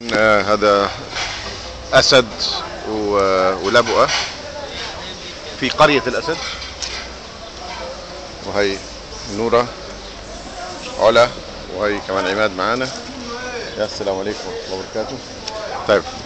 هذا أسد ولبؤة في قرية الأسد، وهي نورة علا، وهي كمان عماد معانا. يا السلام عليكم ورحمة الله وبركاته. طيب